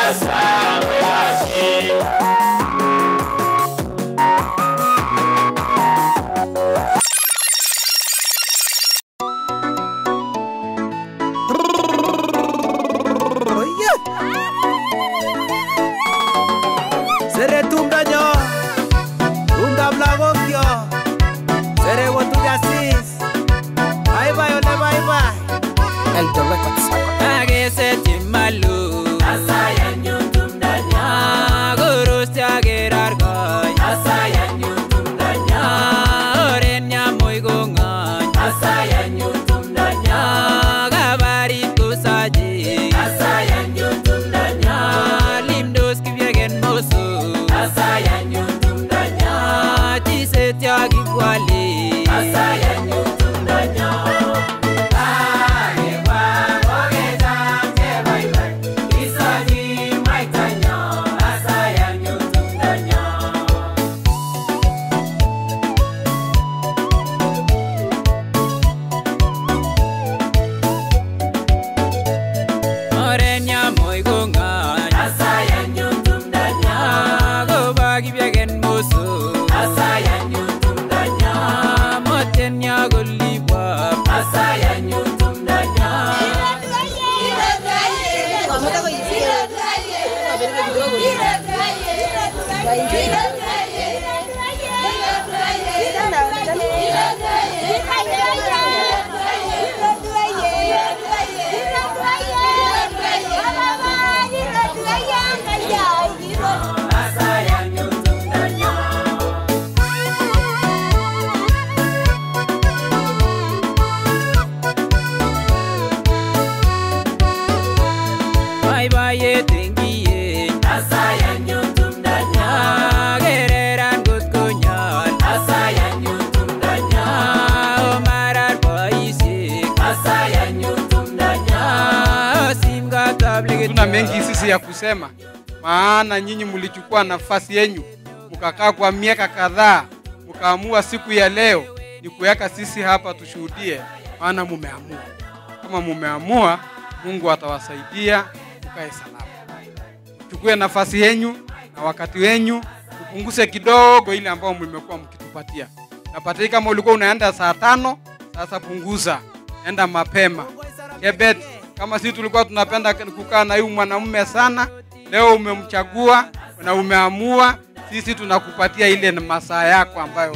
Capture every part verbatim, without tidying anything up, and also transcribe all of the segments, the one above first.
Tuna mengi sisi ya kusema, maana nyinyi mlichukua nafasi yenu, mkakaa kwa miaka kadhaa, mkaamua siku ya leo ni kuweka sisi hapa tushuhudie, maana mumeamua. Kama mumeamua, Mungu atawasaidia mkae salama. Chukue nafasi yenu na wakati wenu, upunguze kidogo ile ambao mmekuwa mkitupatia. Napata kama ulikuwa unaenda saa tano, sasa punguza, enda mapema. Kebet, kama sisi tulikuwa tunapenda kukaa na huyu mwanamume sana, leo umemchagua na umeamua, sisi tunakupatia ile masaa yako ambayo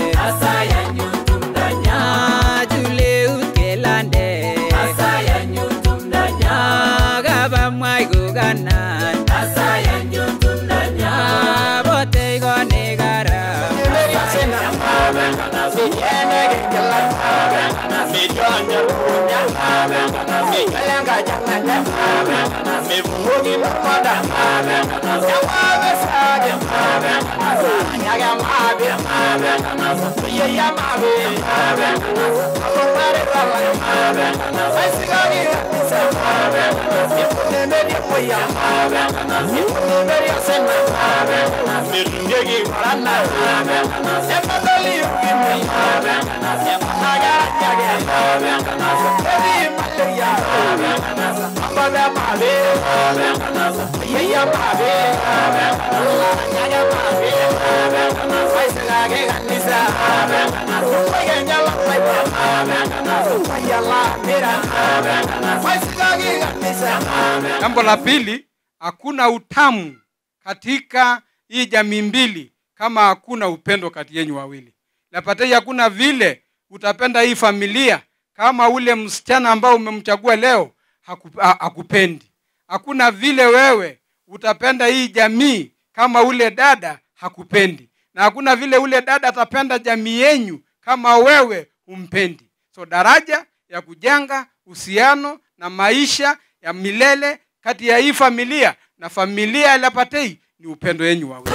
asaya nyutundanya jule ukelande asaya nyutundanya gaba mwaigo gana asaya nyutundanya bote gone gara sena mabe kana siyene gela mabe kana sijonja runya mabe kana siyenga janganya mabe kana sibugi moda mabe kana yawabe sage mabe kana nyaga mabe mabe kana siyeya mabe mabe kana alomare rala mabe kana sisigagi mabe kana sipune meri moya mabe kana sipune meri sena mabe kana sirungegi rana mabe kana sepatali kimi mabe kana sepaga nyaga mabe kana sepedi maleya mabe kana ambaga mabe mabe kana siyeya mabe mabe kana nyaga mabe mabe kana sisigagi kanisa mabe kana supaya la mabe kana supaya la mira mabe kana sisigagi kanisa mabe. Jambo la pili, hakuna utamu katika hii jamii mbili kama hakuna upendo kati yenu wawili. Napata hakuna vile utapenda hii familia kama ule msichana ambao umemchagua leo hakupendi. Hakuna vile wewe utapenda hii jamii kama ule dada hakupendi. Na hakuna vile ule dada atapenda jamii yenu kama wewe umpendi. So daraja ya kujenga uhusiano na maisha ya milele kati ya hii familia na familia ya Lapatei ni upendo wenu wawili.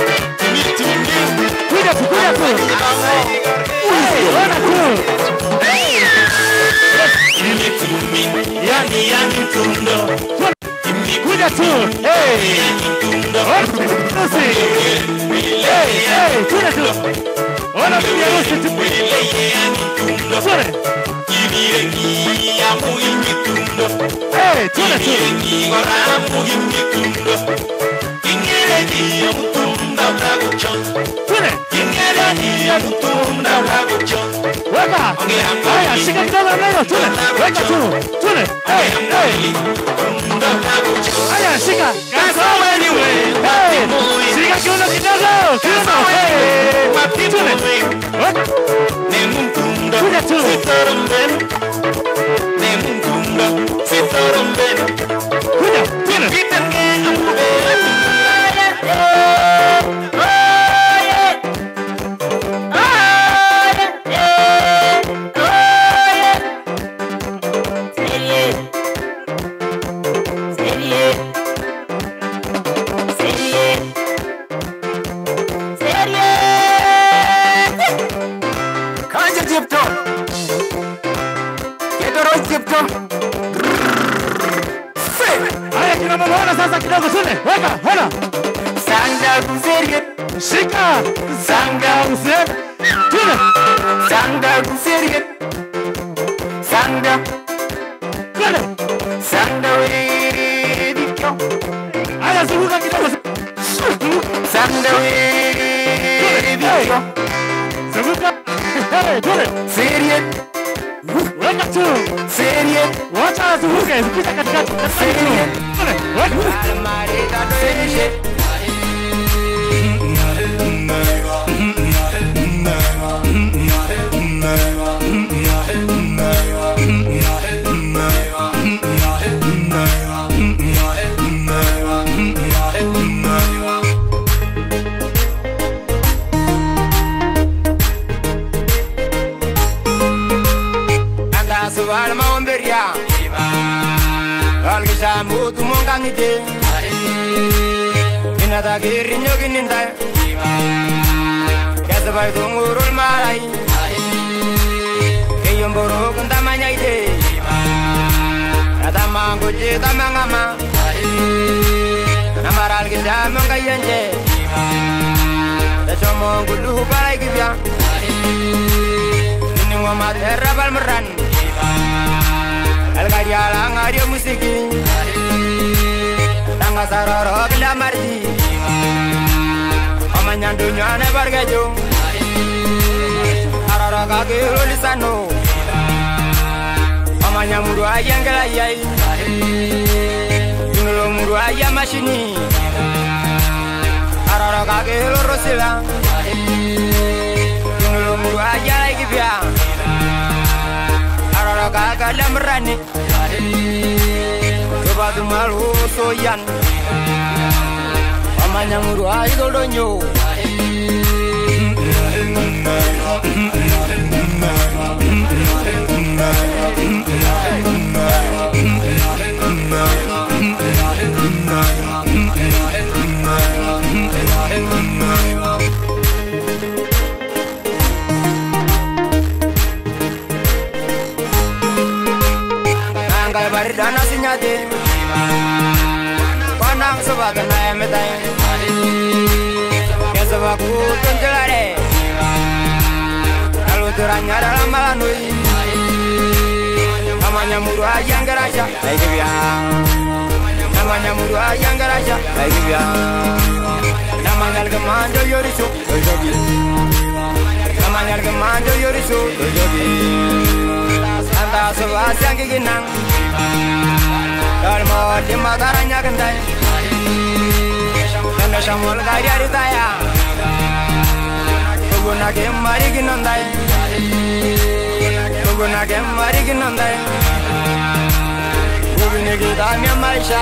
Cuida, cuida, cuida. Yani yani tundo. Kuja tu. Hey. Harusi. Hey, hey, kuja tu. Ona kuja harusi tu. Sore. Hey, kuja tu. Weka. Haya, shika kidogo leo. Tule. Weka tu. Tule. Hey, hey. Haya, shika. Kasoma anyway. Hey. Shika kiuno kidogo. Kiuno. Hey. Tule. Weka. Kuja tu. Kuja. Tule. Haya kina mama ona sasa kidogo tune. Weka, ona. Sanga kuserie. Shika. Sanga kuserie. Tune. Sanga kuserie. Sanga. Tune. Sanga wewe dikyo. Haya zunguka kidogo. Sanga wewe dikyo. Zunguka. Hey, tune. Serie. Weka tu. Serie. Wacha azunguke, zipita katikati. Serie. Tule. Weka. Serie. Subal maomberia Algisha mutu mongangite Inata kiri nyogininda Kasabay tungurul maray Keyomboro kuntamanya ite Atama ngoje tamangama Namaral gisha mongayanje Tachomo ngulu paray kibya Ninwa materra balmeran Al-Gadiala ngadio musiki Tanga saroro bila mardi Amanyandu nyane bargajo Arara kaki lulisano Amanyamuru ayangela yai Yunglo muru ayam mashini Arara kaki lurusila Yunglo muru ayala ikibya Arara kaka lamrani Coba tu malu soyan Amanya muru ayo donyo Angkai baridana sinyate Panang sobat na emetai Kesebaku tunjelare Lalu turanya dalam malanui Namanya muru ayang geraja Lagi biang Namanya muru ayang geraja Lagi biang Namanya gemando yorisu Dojobi Namanya gemando yorisu Dojobi Anta sobat yang kikinang Dalmo di mataranya kendai Nanda shamul gari aritaya Tuguna kemari ginondai Tuguna kemari ginondai Ubini kita miya maisha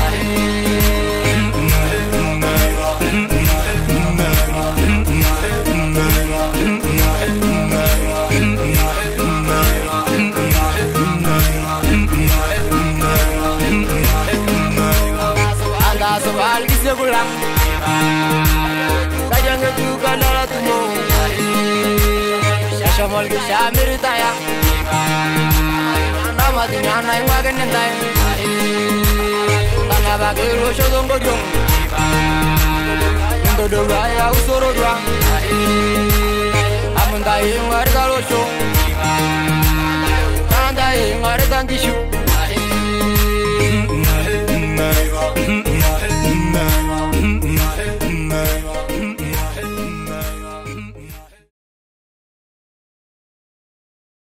Anda soal kisah pulang Kajang itu kanala tumo Syashamol kisah miritaya Nama matinyana ingwage nendai Kana bagero shodongo jong Ndo do ya usoro dwa Amunda ingware galosho Kanda ingware tangishu